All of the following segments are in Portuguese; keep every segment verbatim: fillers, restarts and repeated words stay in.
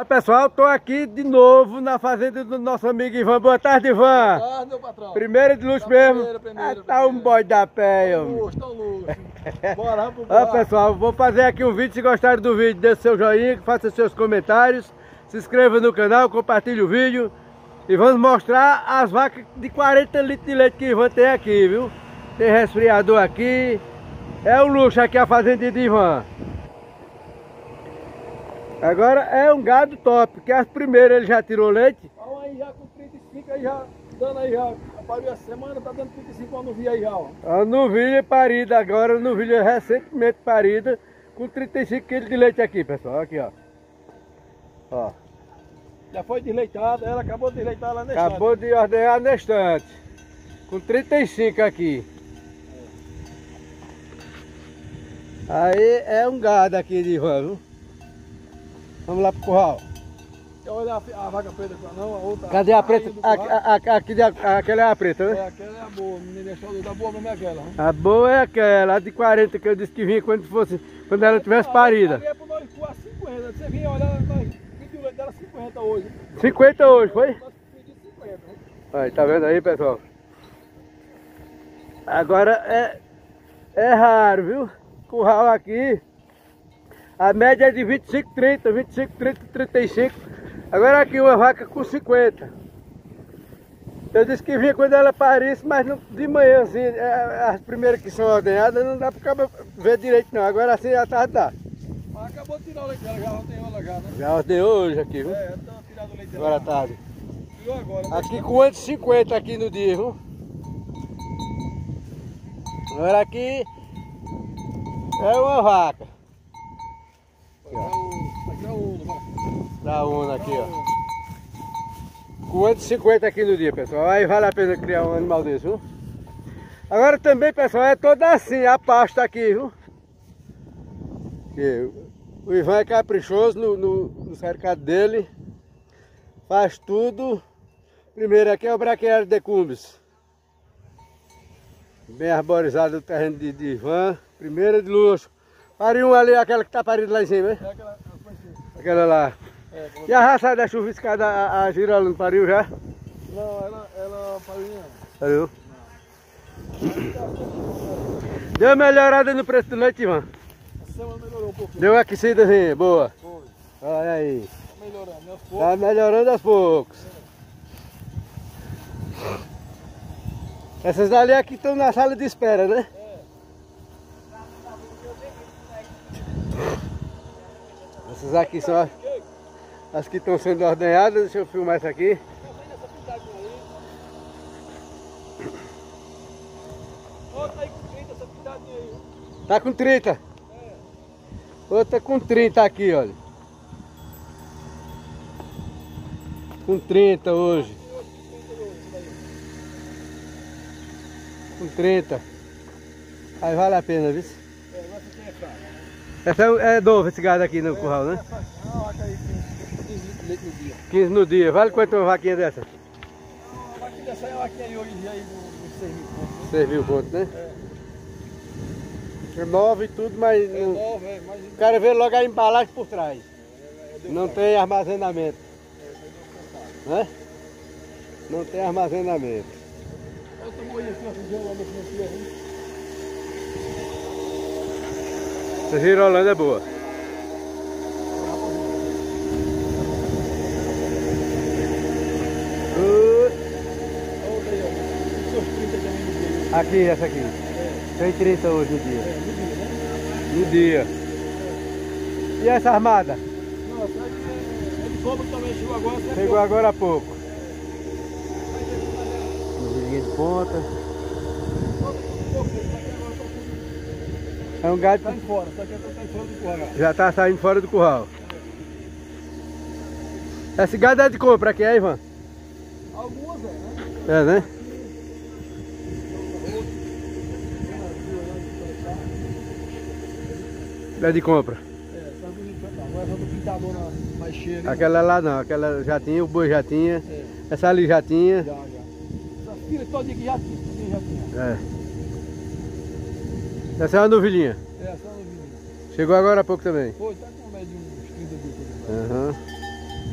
pessoal, estou aqui de novo na fazenda do nosso amigo Ivan. Boa tarde, Ivan. Boa tarde, meu patrão. Primeiro de luxo mesmo. Primeiro, primeiro, ah, tá um bode da pé, homem. Luxo, tão luxo. Bora, vamos Ó, pessoal, vou fazer aqui um vídeo. Se gostaram do vídeo, deixe seu joinha, faça seus comentários, se inscreva no canal, compartilhe o vídeo. E vamos mostrar as vacas de quarenta litros de leite que Ivan tem aqui, viu? Tem resfriador aqui. É um luxo aqui a fazenda de Ivan. Agora é um gado top, porque as primeiras ele já tirou leite. Olha aí, já com trinta e cinco aí já, dando aí já, pariu essa semana, tá dando trinta e cinco anos vi aí já, ó. A novilha parida agora, a novilha recentemente parida, com trinta e cinco quilos de leite aqui, pessoal, aqui ó. Ó. Já foi desleitada, ela acabou de desleitar lá na estante. Acabou de ordenhar na estante, com trinta e cinco aqui. Aí é um gado aqui de Ivan, viu? Vamos lá pro curral. Olha a, a vaca preta, não, a outra. Cadê a preta? A, a, a, aqui, a, aquela é a preta, né? É, aquela é a boa, menina deixou da boa mesmo é aquela. Hein? A boa é aquela, a de quarenta, que eu disse que vinha quando fosse, quando ela tivesse parida. Ali é pro nós coar cinquenta, você vinha olhar, nós pediu o leite dela cinquenta hoje. cinquenta hoje, foi? Nós pedimos cinquenta, né? Aí, tá vendo aí, pessoal? Agora é, é raro, viu? Curral aqui. A média é de vinte e cinco, trinta, vinte e cinco, trinta, trinta e cinco. Agora aqui uma vaca com cinquenta. Eu disse que vinha quando ela parisse, mas não, de manhã assim, as primeiras que são ordenhadas não dá para ver direito não. Agora assim à tarde dá. Mas acabou de tirar o leite dela, já ordenhou ela já, né? Já ordenhou hoje aqui, viu? É, então tirado o leite dela. Agora à tarde. Tirou agora. Aqui com cento e cinquenta aqui no dia, viu? Agora aqui é uma vaca. Aqui é o Uno, vai. Da Una aqui, ó. Com cento e cinquenta aqui no dia, pessoal. Aí vale a pena criar um animal desse, viu? Agora também, pessoal, é toda assim a pasta aqui, viu? Que o Ivan é caprichoso no, no, no cercado dele. Faz tudo. Primeiro aqui é o braquiário de cumbis. Bem arborizado o terreno de, de Ivan. Primeira de luxo. Pariu um ali, aquela que tá parida lá em cima, hein? É aquela, Aquela lá. é, E a raça da chuviscada, a, a girola não pariu já? não, ela, ela pariu não. Pariu. Deu uma melhorada no preço do leite, Ivan? Essa semana melhorou um pouquinho. Deu uma aquecidazinha, boa. Foi. Olha aí. Tá melhorando, né? Aos poucos. Tá melhorando aos poucos. Essas ali aqui estão na sala de espera, né? Essas aqui são as, as que estão sendo ordenhadas. Deixa eu filmar essa aqui. Outra aí com trinta, essa pitadinha aí. Tá com trinta. Outra com trinta aqui, olha. Com trinta hoje. Com trinta. Aí vale a pena, viu? É, essa aqui é fraca. Essa é, é novo esse gado aqui no curral, né? Essa aqui é uma vaca aí com quinze litros de leite no dia. quinze no dia. Vale quanto uma vaquinha dessa? Uma vaquinha dessa é uma vaquinha aí hoje aí do seis mil pontos. seis mil pontos, né? É. É nova e tudo, mas É não- nova, é, mas... o cara vê logo a embalagem por trás. É, é, Não tem armazenamento, é, né? Não tem armazenamento. olha o tamanho aqui, ó, feijão lá no fundo. Essa girolanda é boa. Uh, Outra aí, ó. Seus trinta também no dia. aqui, essa aqui. É, Tem trinta hoje no dia. é, no dia, né? No dia. E essa armada? Não, essa aqui é, é de cobra que também chegou agora. Essa é Chegou pouco. agora há pouco. Novilhinha de ponta. É um gado Tá que em fora, essa aqui tá em fora do curral. já tá saindo fora do curral. Esse gado é de compra aqui, é, Ivan? Algumas é, né? É, né? É de compra. É, tá bonito, tá. Agora essa do pintador na, mais cheia. ali, Aquela lá não, aquela já tinha, o boi já tinha. É, Essa ali já tinha. já, já. Essa filha todinha que já tinha, todinha já tinha. É. Essa é uma novilhinha. É, essa é uma novinha. Chegou agora há pouco também. Pô, tá com média de uns trinta dias. Aham.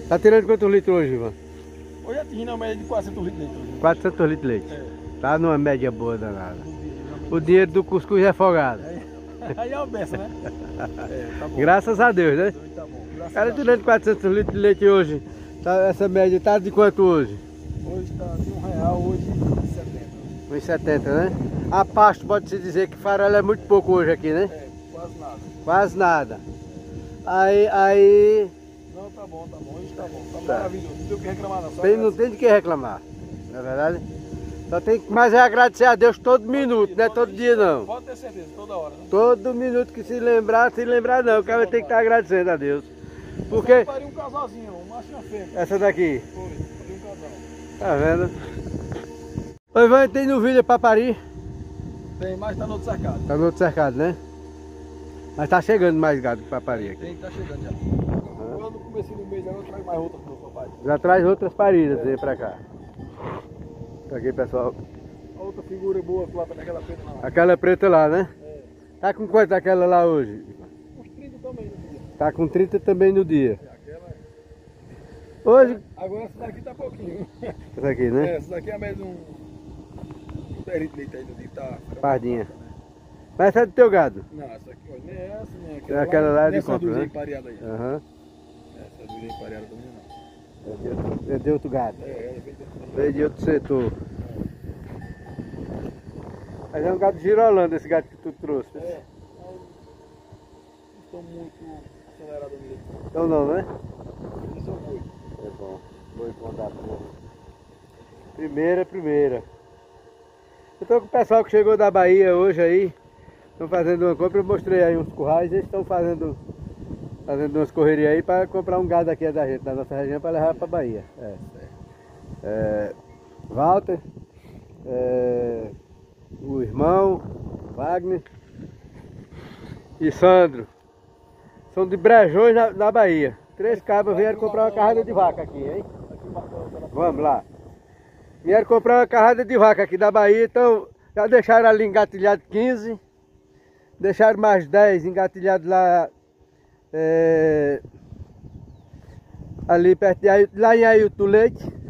Tá tirando quantos litros hoje, Ivan? Hoje atingindo a média de quatrocentos litros de leite. quatrocentos litros de leite. É. Tá numa média boa danada. O dinheiro do cuscuz é folgado. É. Aí é o beça, né? É, tá bom. Graças a Deus, né? Tá bom. Graças Cara, a Deus. tirando quatrocentos litros de leite hoje, tá, essa média tá de quanto hoje? Hoje tá de um real, hoje de setenta. um e setenta, né? A pasto pode-se dizer que farelo é muito pouco hoje aqui, né? É, quase nada. Quase nada. Aí, aí... Não, tá bom, tá bom. Hoje tá bom. Tá, Tá. maravilhoso. Não tem o que reclamar não. Só Tem, não tem de que reclamar, não é verdade? Só tem que mais é agradecer a Deus todo minuto, não é todo dia não. Pode ter certeza, toda hora, né? Todo minuto que se lembrar, se lembrar não, o cara tem que estar agradecendo a Deus. Porque... Faria um casalzinho, um macho e uma fêmea. Essa daqui, Foi, faria um casal. tá vendo? Ô Ivan, tem novilha pra parir? Tem, mas tá no outro cercado. Tá no outro cercado, né? Mas tá chegando mais gado pra parir aqui. Tem, tá chegando já. Agora no começo do mês, agora eu trago mais outra pro meu papai. Já traz outras paridas aí pra cá. Pra aqui, pessoal. A outra figura boa lá também, aquela preta lá. Aquela preta lá, né? É. Tá com quanto aquela lá hoje? Uns trinta também no dia. Tá com trinta também no dia. É, aquela... Hoje... Agora essa daqui tá pouquinho. Essa aqui, né? É, essa daqui é a média de um... um perito de leite aí do dia, tá... Pardinha. Mas essa é do teu gado? Não, essa aqui, olha, nem é essa, nem é É aquela lá de Essa compra, do né? empareada aí. Aham. Essa do empareada também não. É de outro- É de outro gado. É, ela vem dentro Veio de outro setor. Mas é um gado girolando esse gado que tu trouxe. É, não estou muito acelerado no leite. Então não, né? Isso é o boi. É bom. Boi bom da porra. Primeira, primeira. Eu tô com o pessoal que chegou da Bahia hoje aí. Estão fazendo uma compra. Eu mostrei aí uns currais. Eles estão fazendo, fazendo umas correrias aí para comprar um gado aqui da gente, da nossa região, para levar para Bahia. É. É, Walter, é, o irmão, Wagner e Sandro. São de Brejões na, na Bahia. Três cabras vieram comprar uma carrada de vaca aqui, hein? Vamos lá. Vieram comprar uma carrada de vaca aqui da Bahia, então já deixaram ali engatilhado quinze. Deixaram mais dez engatilhados lá, é, ali perto de Ailton, lá em Ailton do Leite.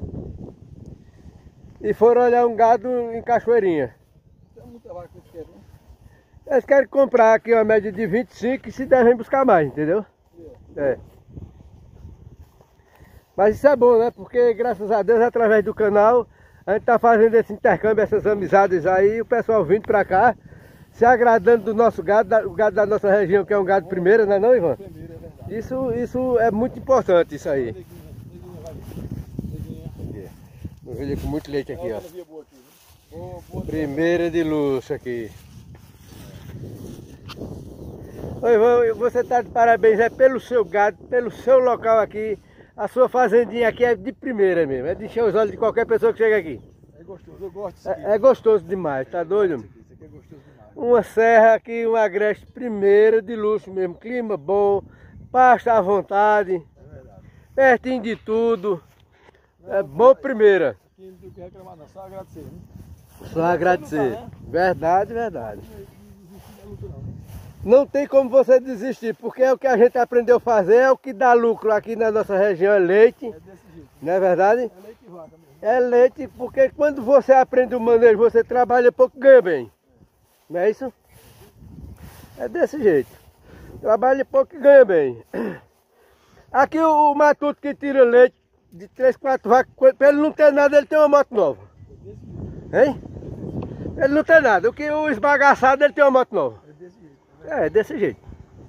E foram olhar um gado em Cachoeirinha. Tem muita vaca que quer, né? Eles querem comprar aqui uma média de vinte e cinco e se devem buscar mais, entendeu? É. Mas isso é bom, né? Porque graças a Deus, através do canal, a gente tá fazendo esse intercâmbio, essas amizades aí, o pessoal vindo pra cá, se agradando do nosso gado, o gado da nossa região, que é um gado primeiro, não é não, Ivan? Primeiro, é verdade. Isso, isso é muito importante, isso aí. Neguinha, neguinha, vai. Neguinha. Novilha com muito leite aqui, ó. Olha, via boa aqui, viu? Boa, boa. Primeira de luxo aqui. Oi, Ivan, você está de parabéns, é pelo seu gado, pelo seu local aqui. A sua fazendinha aqui é de primeira mesmo, é de encher os olhos de qualquer pessoa que chega aqui. É gostoso, eu gosto disso aqui. É, é gostoso demais, tá doido? Isso aqui, isso aqui é gostoso demais. Uma serra aqui, uma agreste primeira de luxo mesmo, clima bom, pasta à vontade, É verdade. pertinho de tudo. É bom primeira. Aqui não tem o que reclamar não, só agradecer, né? Só agradecer. Verdade, verdade. Não existe luta não, né? Não tem como você desistir, porque é o que a gente aprendeu a fazer, é o que dá lucro aqui na nossa região, é leite, É desse jeito. não é verdade? É leite e vaca mesmo. É leite, porque quando você aprende o manejo, você trabalha pouco, ganha bem. Não é isso? É desse jeito. Trabalha pouco e ganha bem. Aqui o, o matuto que tira leite de três, quatro vacas, para ele não ter nada, ele tem uma moto nova. Hein? Ele não tem nada. O que o esbagaçado, ele tem uma moto nova. É desse jeito. É, desse jeito.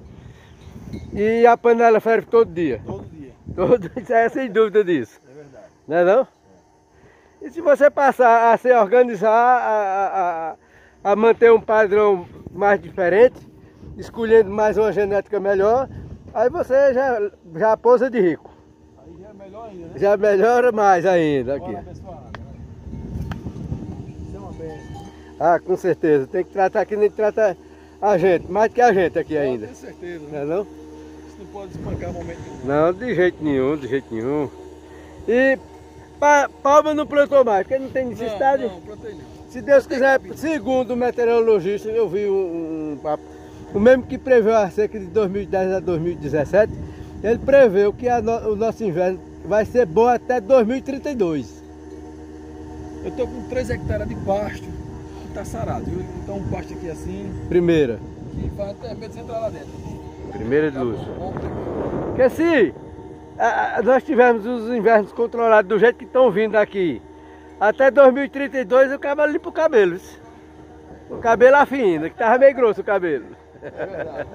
E a panela ferve todo dia. Todo dia. Todo, é sem dúvida disso. É verdade. Não é não? E se você passar a se organizar, a, a, a manter um padrão mais diferente, escolhendo mais uma genética melhor, aí você já, já pousa de rico. Aí já é melhor ainda, né? Já melhora mais ainda aqui. Bora abençoar. Isso é uma benção. Ah, com certeza. Tem que tratar que nem trata a gente, mais que a gente aqui ainda. Com certeza, Não né? é não? Isso não pode espancar momento nenhum. Não, de jeito nenhum, de jeito nenhum. E pa, palma não plantou mais, porque não tem necessidade. Não, não, plantei não. Se Deus quiser, segundo o meteorologista, eu vi um, um papo, o mesmo que preveu a seca de dois mil e dez a dois mil e dezessete, ele preveu que a no, o nosso inverno vai ser boa até dois mil e trinta e dois. Eu tô com três hectares de pasto que tá sarado, viu? Então um pasto aqui assim, Primeira. que vai até medo de entrar lá dentro. Primeira de Tá luz. bom, vamos ter que- Porque se a- a- nós tivermos os invernos controlados do jeito que estão vindo aqui, até dois mil e trinta e dois o cabelo limpa o cabelo. Viu? O cabelo afina, que tava meio grosso o cabelo. É verdade.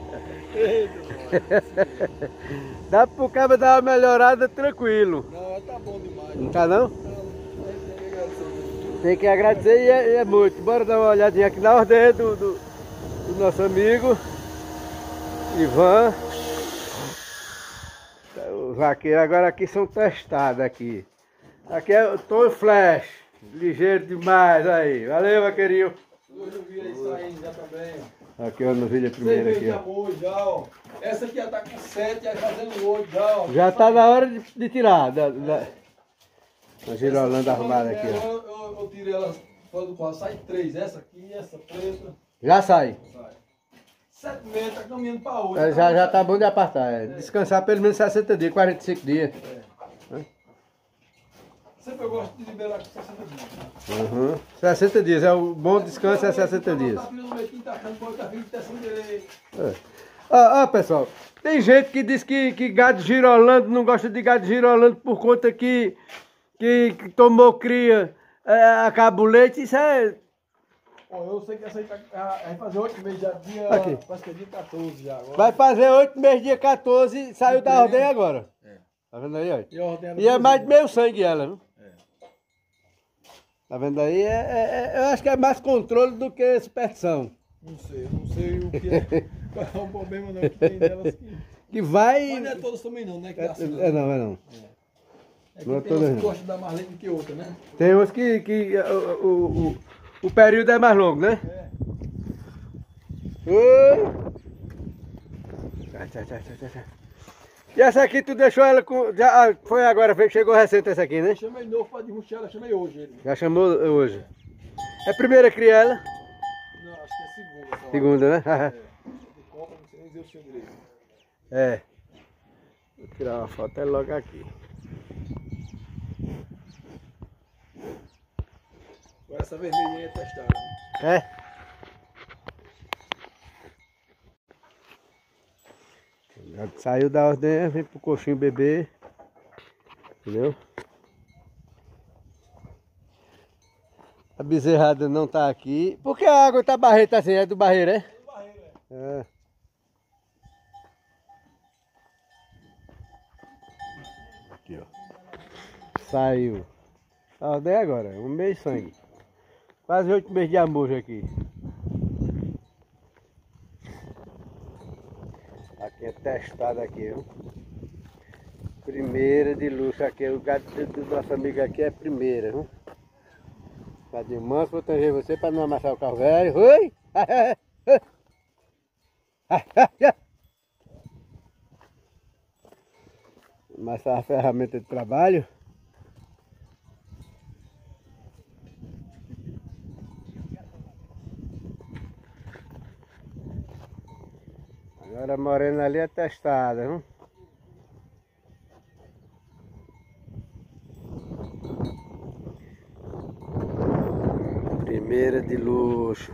Eita, Dá pro cabelo dar uma melhorada tranquilo. não, tá bom demais. Não tá não? Não, tem que agradecer. Tem que agradecer e é, e é muito. Bora dar uma olhadinha aqui na ordem do, do, do nosso amigo Ivan. Os vaqueiros agora aqui são testados aqui. Aqui é o Tom Flash. Ligeiro demais aí. Valeu, vaqueirinho. Hoje eu vi aí saindo já também. Aqui ó, no vídeo primeiro aqui, Cerveja ó. boa já, ó. Essa aqui já tá com sete, aí fazendo oito já, ó. Já tá na hora de, de tirar. Da, da... A girolanda arrumada aqui, ó. Eu, eu, eu tirei ela fora do quadro. Sai três. Essa aqui, essa preta. Já sai. Sai. Sete meses, tá caminhando pra oito. É, Já, já tá bom de apartar. É. Descansar pelo menos sessenta dias, quarenta e cinco dias. Sempre eu gosto de liberar com sessenta dias. Uhum. sessenta dias, é o bom descanso é sessenta dias. Tá no meio, tá achando bom, tá vindo, tá sem direito. É. Ó, ó, pessoal, tem gente que diz que, que gado girolando não gosta de gado girolando por conta que, que, que tomou cria, é, acaba o leite, isso é... Ó, eu sei que essa aí tá, ah, vai fazer oito meses já, dia, Aqui. parece que é dia quatorze já agora. Vai fazer oito meses, dia quatorze, saiu da Entendeu? ordem agora. É. Tá vendo aí, ó? E, a ordem era E é doze mais de meses. meio sangue ela, viu? É. Tá vendo aí? É, é- é- eu acho que é mais controle do que superstição. Não sei, eu não sei o que é, qual é o problema não que tem delas que... Que vai... Mas não é todas também não, né? Que É, dá assim, é não, é não. É que não é tem todas umas não. que gostam de dar mais leite do que outra, né? Tem uns que, que o, o, o, o período é mais longo, né? É. Oi! Tchá, tchá, tchá, tchá, tchá. E essa aqui tu deixou ela com... Já, ah, foi agora, foi- chegou recente essa aqui, né? Eu chamei novo pra desmurchar ela, chamei hoje ele. Já chamou hoje. É a primeira cria ela? Não, acho que é segunda. Só. Segunda, né? É. De compra, não sei nem dizer o seu direito. É. Vou tirar uma foto é logo aqui. Agora essa vermelhinha é testada. Né? É? Já saiu da ordem, vem pro coxinho beber. Entendeu? A bezerrada não tá aqui. Por que a água tá barreira assim? É do barreiro, é? Do barreiro, é. É. Aqui, ó. Saiu. A ordem é agora, um mês de sangue. Quase oito meses de amor aqui. Aqui é testado aqui, viu? Primeira de luxo aqui, o gado do nosso amigo aqui é primeira, viu? Tá de manso, vou tanger você para não amassar o carro velho. Oi! Amassar a ferramenta de trabalho. Agora a morena ali é testada, viu? Primeira de luxo.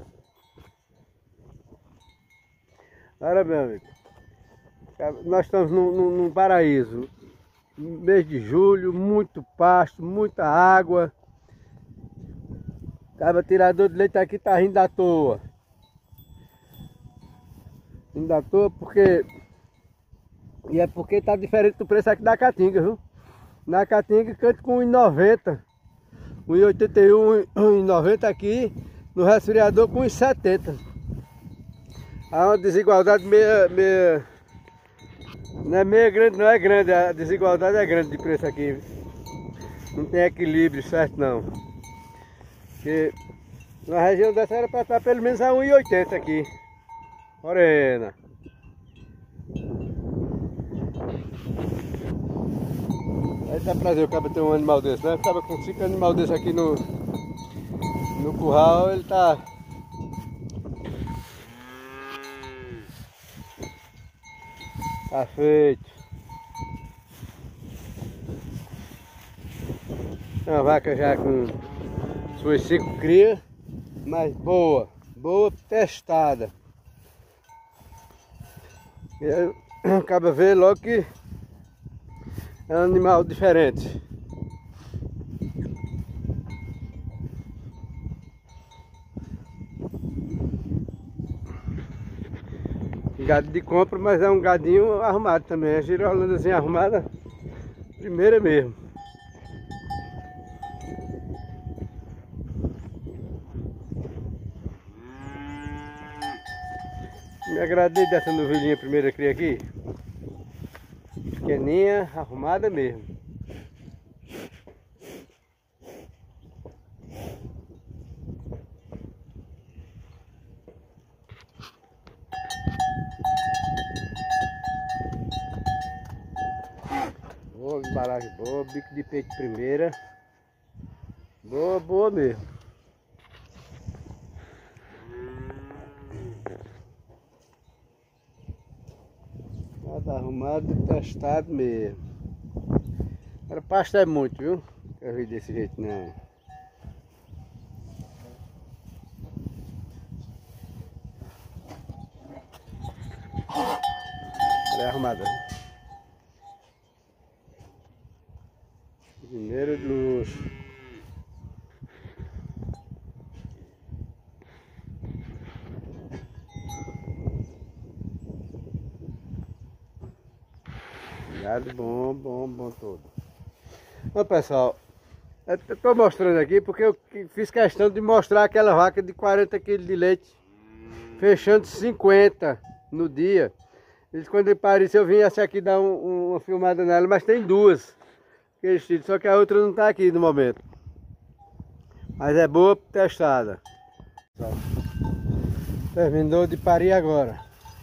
Agora, meu amigo, nós estamos num, num, num paraíso. Mês de julho, muito pasto, muita água. Cada tirador de leite aqui tá rindo à toa. Rindo à toa porque... E é porque tá diferente do preço aqui da Caatinga, viu? Na Caatinga canta com um e noventa. um e oitenta e um, um e noventa aqui. No resfriador com um e setenta. Há uma desigualdade meia, meia... Não é meia grande, não é grande. A desigualdade é grande de preço aqui. Não tem equilíbrio certo não. Porque na região dessa era para estar pelo menos a um e oitenta aqui. Morena. Aí dá prazer o cara ter um animal desse, né? Tava com cinco animais desse aqui no, no curral, ele tá... Tá feito. Uma vaca já com suas cinco crias, mas boa, boa testada. E aí, acaba ver logo que é um animal diferente. Gado de compra, mas é um gadinho arrumado também. É girolandazinha arrumada, primeira mesmo. Me agradei dessa novilhinha primeira cria aqui. Pequeninha, arrumada mesmo. Boa, embalagem boa, bico de peito primeira. Boa, boa mesmo. Nada arrumado e testado mesmo. Agora pasto é muito, viu? Eu vi desse jeito não. É arrumada. Primeiro de luxo. Gado bom, bom, bom todo. Bom, pessoal, eu estou mostrando aqui porque eu fiz questão de mostrar aquela vaca de quarenta quilos de leite, fechando cinquenta no dia. E quando ele parecia, eu vim essa aqui dar um, um, uma filmada nela, mas tem duas. Só que a outra não está aqui no momento. Mas é boa testada. Terminou de parir agora.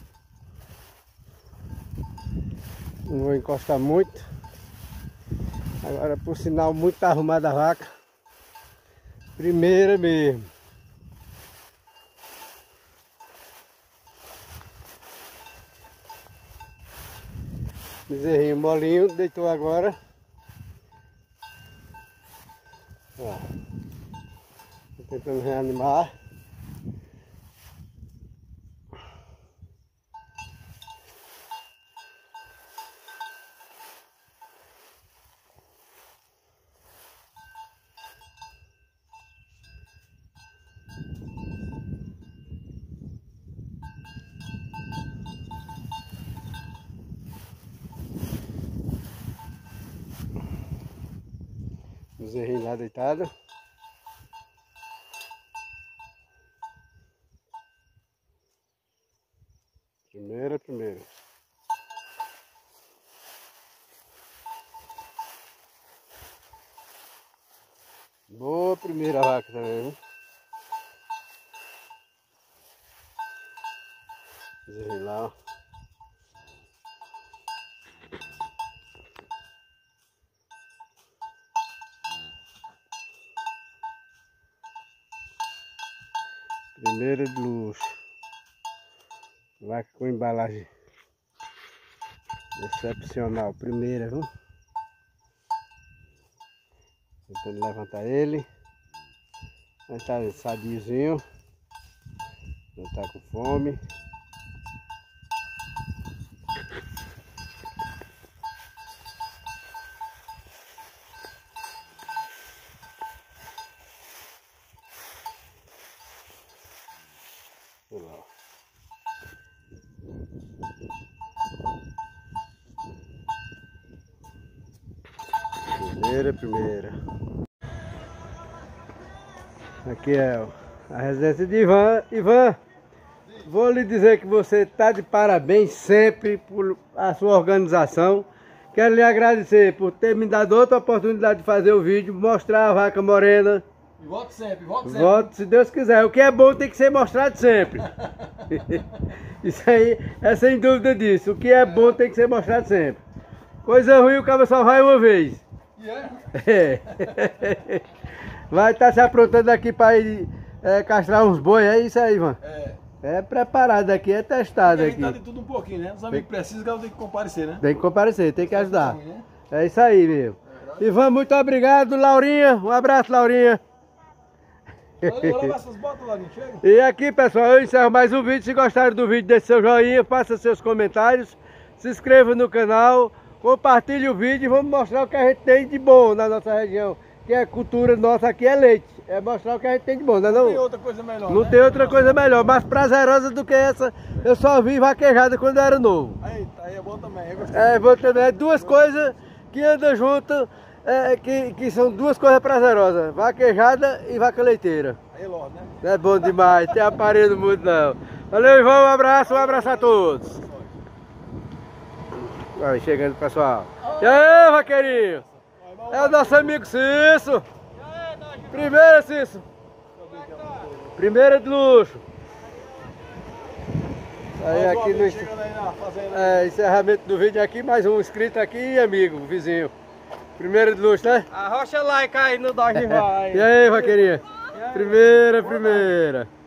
Não vou encostar muito. Agora, por sinal, muito arrumada a vaca. Primeira mesmo. Bezerrinho molinho, deitou agora. Ó. Tô tentando reanimar. Bezerrinho lá deitado. Primeira, primeira. Boa primeira vaca também, viu? Bezerrinho lá, ó. Primeira de luxo. Vaca com embalagem excepcional. Primeira, viu? Tentando levantar ele. Mas tá sadiozinho. Não tá com fome. Olha lá. Primeira, primeira. Aqui é a residência de Ivan. Ivan, vou lhe dizer que você está de parabéns sempre por a sua organização. Quero lhe agradecer por ter me dado outra oportunidade de fazer o vídeo, mostrar a vaca morena. E volte sempre, volte sempre. Volte, se Deus quiser. O que é bom tem que ser mostrado sempre. Isso aí é sem dúvida disso. O que é bom tem que ser mostrado sempre. Coisa ruim o cara só vai uma vez. Yeah. É. Vai estar tá se aprontando aqui para ir é, castrar uns bois, é isso aí, mano. É. É preparado aqui, é testado aqui. Tá de tudo um pouquinho, né? Os amigos tem... precisam, o cara tem que comparecer, né? Tem que comparecer, tem que ajudar. É isso aí, meu. Ivan, muito obrigado. Laurinha, um abraço, Laurinha. Eu vou levar essas botas, Laurinha, chega. E aqui, pessoal, eu encerro mais um vídeo. Se gostaram do vídeo, deixe seu joinha, faça seus comentários, se inscreva no canal, compartilhe o vídeo e vamos mostrar o que a gente tem de bom na nossa região. Que a cultura nossa aqui é leite. É mostrar o que a gente tem de bom, não é não? Não tem outra coisa melhor, Não né? tem outra coisa melhor, mais prazerosa do que essa. Eu só vi vaquejada quando eu era novo. Eita, aí é bom também. Eu gostei. É, vou também. É duas coisas que andam juntas, é, que, que são duas coisas prazerosas. Vaquejada e vaca leiteira. Aí, Lorde, né? É bom demais, tem aparelho muito não. Valeu, Ivan, um abraço, um abraço a todos. Vai chegando, pessoal. E aí, vaqueirinho? É o nosso amigo Cício. Primeira, Cício. Primeira de luxo. Aí aqui no Chegando aí na fazenda. é, encerramento do vídeo aqui, mais um inscrito aqui e amigo, vizinho. Primeira de luxo, né? Arrocha like aí no Dodge Rival. E aí, vaqueirinha? Primeira, primeira.